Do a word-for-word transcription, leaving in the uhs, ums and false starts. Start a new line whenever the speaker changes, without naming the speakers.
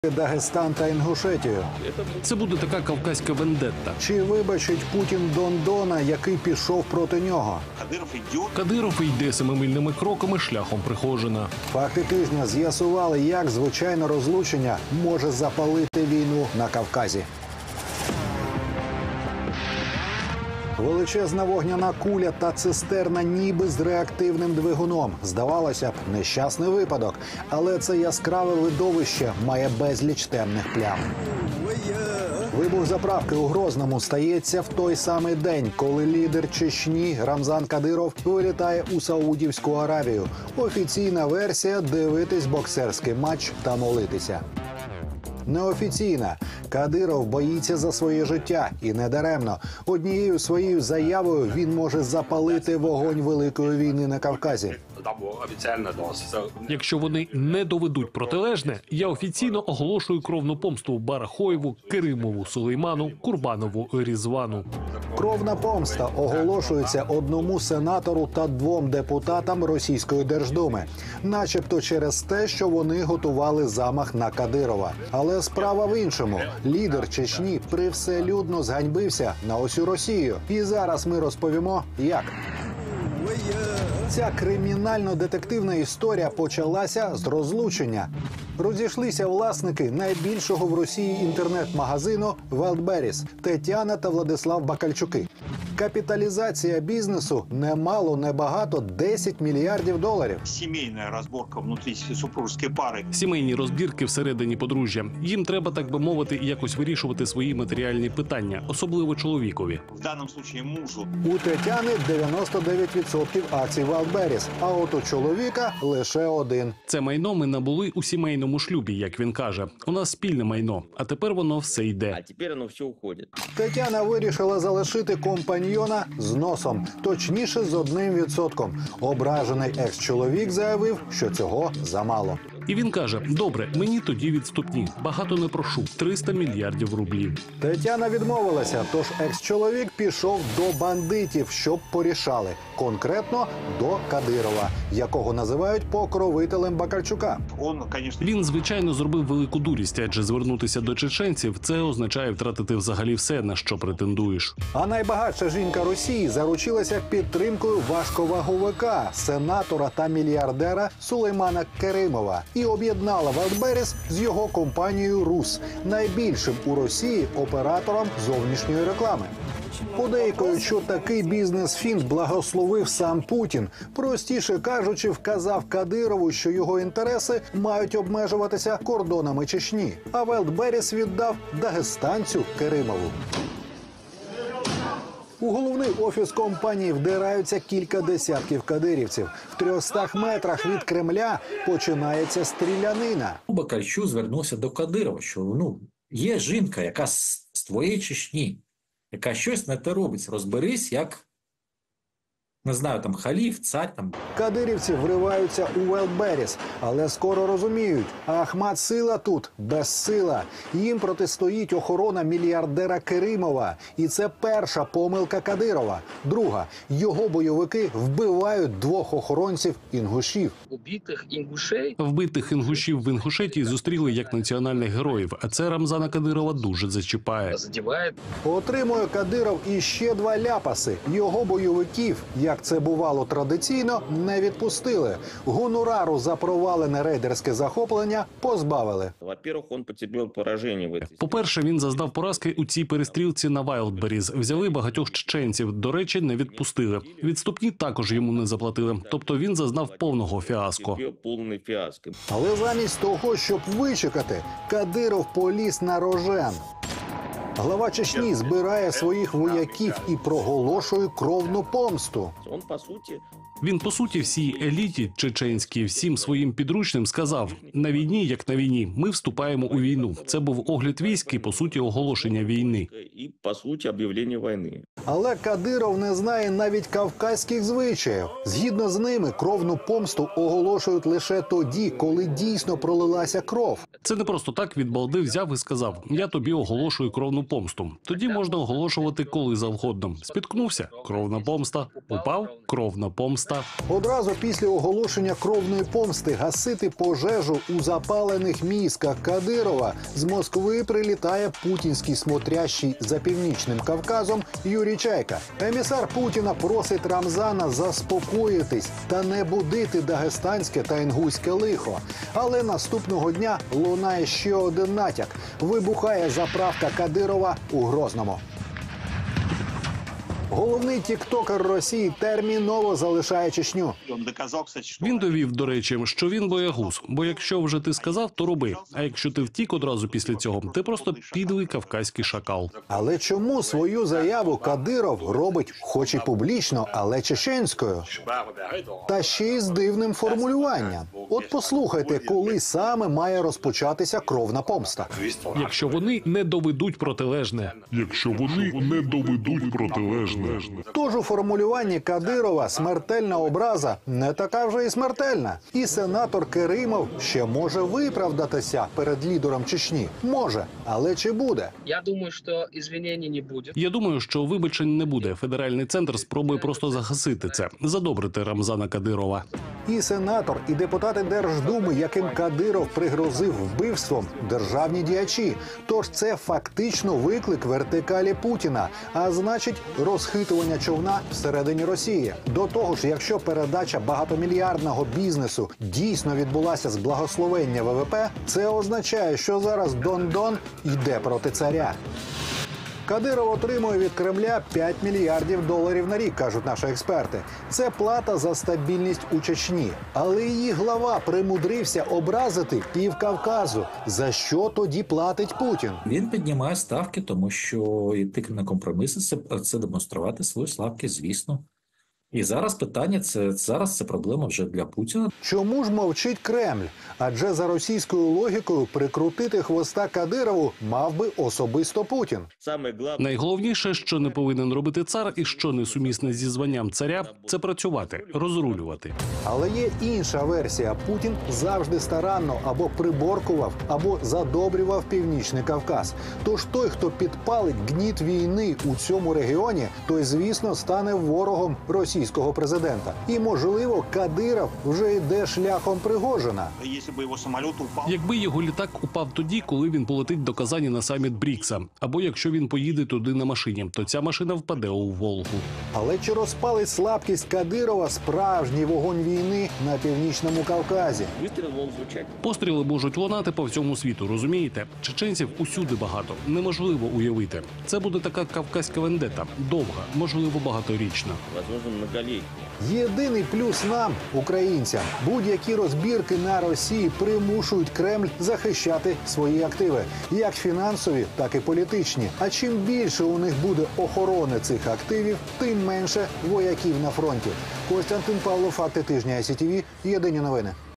Дагестан та Інгушетію.
Це буде така кавказька вендетта.
Чи вибачить Путін Дондона, який пішов проти нього?
Кадиров йде семимильними кроками шляхом Пригожина.
Факти тижня з'ясували, як звичайне розлучення може запалити війну на Кавказі. Величезна вогняна куля та цистерна ніби з реактивним двигуном. Здавалося б, нещасний випадок. Але це яскраве видовище має безліч темних плям. Вибух заправки у Грозному стається в той самий день, коли лідер Чечні Рамзан Кадиров вилітає у Саудівську Аравію. Офіційна версія – дивитись боксерський матч та молитися. Неофіційна. Кадиров боїться за своє життя. І не даремно. Однією своєю заявою він може запалити вогонь великої війни на Кавказі.
Якщо вони не доведуть протилежне, я офіційно оголошую кровну помсту Барахоєву, Керимову, Сулейману, Курбанову, Різвану.
Кровна помста оголошується одному сенатору та двом депутатам Російської Держдуми. Начебто через те, що вони готували замах на Кадирова. Але справа в іншому. Лідер Чечні привселюдно зганьбився на усю Росію. І зараз ми розповімо, як. Ця кримінально-детективна історія почалася з розлучення. Розійшлися власники найбільшого в Росії інтернет-магазину «Wildberries» Тетяна та Владислав Бакальчуки. Капіталізація бізнесу немало, небагато – десять мільярдів доларів.
Сімейна розборка внутрі супружської пари.
Сімейні розбірки всередині подружжя. Їм треба, так би мовити, якось вирішувати свої матеріальні питання, особливо чоловікові.
В даному випадку мужу.
У Тетяни дев'яносто дев'ять відсотків акцій «Wildberries», а от у чоловіка лише один.
Це майно ми набули у сімейному шлюбі, як він каже. У нас спільне майно, а тепер воно все йде.
А тепер воно все уходить.
Тетяна вирішила залишити компаньйона з носом, точніше з одним відсотком. Ображений екс-чоловік заявив, що цього замало.
І він каже, добре, мені тоді відступні. Багато не прошу. триста мільярдів рублів.
Тетяна відмовилася, тож екс-чоловік пішов до бандитів, щоб порішали. Конкретно до Кадирова, якого називають покровителем Бакальчука.
Он, конечно...
Він, звичайно, зробив велику дурість, адже звернутися до чеченців – це означає втратити взагалі все, на що претендуєш.
А найбагатша жінка Росії заручилася підтримкою важковаговика, сенатора та мільярдера Сулеймана Керимова. І об'єднала «Wildberries» з його компанією «Рус», найбільшим у Росії оператором зовнішньої реклами. Подейкують, що такий бізнес-фінт благословив сам Путін. Простіше кажучи, вказав Кадирову, що його інтереси мають обмежуватися кордонами Чечні. А «Wildberries» віддав дагестанцю Керимову. У головний офіс компанії вдираються кілька десятків кадирівців. В трьохстах метрах від Кремля починається стрілянина.
Бакальчук звернувся до Кадирова, що ну, є жінка, яка з, з твоєї Чечні, яка щось не те робить. Розберись, як, не знаю, там халіф, цар там.
Кадирівці вриваються у «Wildberries», але скоро розуміють, Ахмат Сила тут безсила. Їм протистоїть охорона мільярдера Керимова. І це перша помилка Кадирова. Друга – його бойовики вбивають двох охоронців-інгушів.
Убитих інгушей?
Вбитих інгушів в Інгушетії зустріли як національних героїв, а це Рамзана Кадирова дуже зачіпає.
Задіває.
Отримує Кадиров іще два ляпаси. Його бойовиків, як це бувало традиційно, не відпустили. Гонорару за провалене рейдерське захоплення позбавили.
Во-первых, он потерпел поражение в этой.
По-перше, він зазнав поразки у цій перестрілці на «Wildberries». Взяли багатьох чеченців, до речі, не відпустили. Відступні також йому не заплатили. Тобто він зазнав повного фіаско.
Повний фіаско.
Але замість того, щоб вичекати, Кадиров поліз на рожен. Глава Чечні збирає своїх вояків і проголошує кровну помсту.
Он, по суті,
Він, по суті, всій еліті чеченській, всім своїм підручним сказав, на війні, як на війні, ми вступаємо у війну. Це був огляд військ і, по суті, оголошення війни.
і, по суті, об'явлення війни.
Але Кадиров не знає навіть кавказьких звичаїв. Згідно з ними, кровну помсту оголошують лише тоді, коли дійсно пролилася кров.
Це не просто так від балди взяв і сказав, я тобі оголошую кровну помсту. Тоді можна оголошувати коли завгодно. Спіткнувся – кровна помста. Упав – кровна помста. помста.
Одразу після оголошення кровної помсти гасити пожежу у запалених мізках Кадирова з Москви прилітає путінський смотрящий за Північним Кавказом Юрій Чайка. Емісар Путіна просить Рамзана заспокоїтись та не будити дагестанське та інгуське лихо. Але наступного дня лунає ще один натяк. Вибухає заправка Кадирова у Грозному. Головний тіктокер Росії терміново залишає Чечню.
Он доказал, кстати, что...
Він довів, до речі, що він боягуз. Бо якщо вже ти сказав, то роби. А якщо ти втік одразу після цього, ти просто підлий кавказький шакал.
Але чому свою заяву Кадиров робить хоч і публічно, але чеченською? Та ще й з дивним формулюванням. От послухайте, коли саме має розпочатися кровна помста.
Якщо вони не доведуть протилежне.
Якщо вони не доведуть протилежне.
Тож у формулюванні Кадирова смертельна образа не така вже і смертельна. І сенатор Керимов ще може виправдатися перед лідером Чечні. Може, але чи буде?
Я думаю, что извинений не будет.
Я думаю, що вибачень не буде. Федеральний центр спробує просто загасити це, задобрити Рамзана Кадирова.
І сенатор, і депутати Держдуми, яким Кадиров пригрозив вбивством, державні діячі. Тож це фактично виклик вертикалі Путіна, а значить розхитування човна всередині Росії. До того ж, якщо передача багатомільярдного бізнесу дійсно відбулася з благословення ВВП, це означає, що зараз Дон-Дон йде проти царя. Кадиров отримує від Кремля п'ять мільярдів доларів на рік, кажуть наші експерти. Це плата за стабільність у Чечні. Але її глава примудрився образити пів Кавказу. За що тоді платить Путін?
Він піднімає ставки, тому що йти на компроміси це, це демонструвати свою слабкість, звісно. І зараз питання це зараз це проблема вже для Путіна.
Чому ж мовчить Кремль? Адже за російською логікою прикрутити хвоста Кадирову мав би особисто Путін.
Самое главное,
Найголовніше, що не повинен робити цар і що несумісне зі званням царя, це працювати, розрулювати.
Але є інша версія. Путін завжди старанно або приборкував, або задобрював Північний Кавказ. Тож той, хто підпалить гніт війни у цьому регіоні, той, звісно, стане ворогом російського президента. І, можливо, Кадиров вже йде шляхом Пригожина.
Если бы его самолет упал...
Якби його літак упав тоді, коли він полетить до Казані на саміт Брікса, або якщо він поїде туди на машині, то ця машина впаде у Волгу.
Але чи розпалить слабкість Кадирова справжній вогонь війни на Північному Кавказі?
выстрел мог звучать.
Постріли можуть лунати по всьому світу, розумієте? Чеченців усюди багато, неможливо уявити. Це буде така кавказька вендета, довга, можливо, багаторічна.
Возможно, многолетний.
Єдиний плюс нам, українцям, будь-які розбірки на Росії примушують Кремль захищати свої активи, як фінансові, так і політичні. А чим більше у них буде охорони цих активів, тим менше вояків на фронті. Костянтин Павлов, факти тижня ай сі ті ві, єдині новини.